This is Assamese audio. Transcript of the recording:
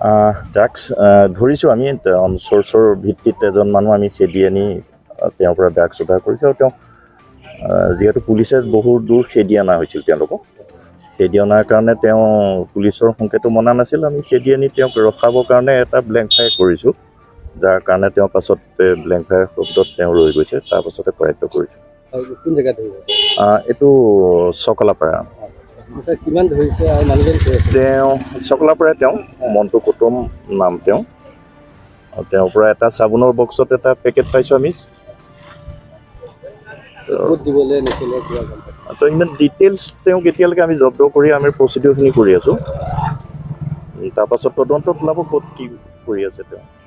ড্ৰাগছ ধৰিছোঁ আমি চ'ৰ্চৰ ভিত্তিত এজন মানুহ আমি খেদি আনি তেওঁৰ পৰা ড্ৰাগছ উদ্ধাৰ কৰিছোঁ আৰু তেওঁ যিহেতু পুলিচে বহু দূৰ খেদি অনা হৈছিল তেওঁলোকক খেদি অনাৰ কাৰণে তেওঁ পুলিচৰ সংকেতো মনা নাছিল আমি খেদি আনি তেওঁক ৰখাবৰ কাৰণে এটা ব্লেংক ফায়াৰ কৰিছোঁ যাৰ কাৰণে তেওঁ পাছত ব্লেংক ফায়াৰ শব্দত তেওঁ ৰৈ গৈছে তাৰপাছতে কৰায়ত্ব কৰিছোঁ কোন জেগাত এইটো চকলাপাৰা কিমান ধৰিছে আৰু মানুহজন তেওঁ চকলাপাৰাই তেওঁ মন্টু কুটুম নাম তেওঁ তেওঁৰ পৰা এটা চাবোনৰ বক্সত এটা পেকেট পাইছোঁ আমি তো ইমান ডিটেইলছ তেওঁক এতিয়ালৈকে আমি জব্দ কৰি আমি প্ৰচিডিঅ'ৰখিনি কৰি আছোঁ তাৰপাছত তদন্তত ওলাব ক'ত কি কৰি আছে তেওঁ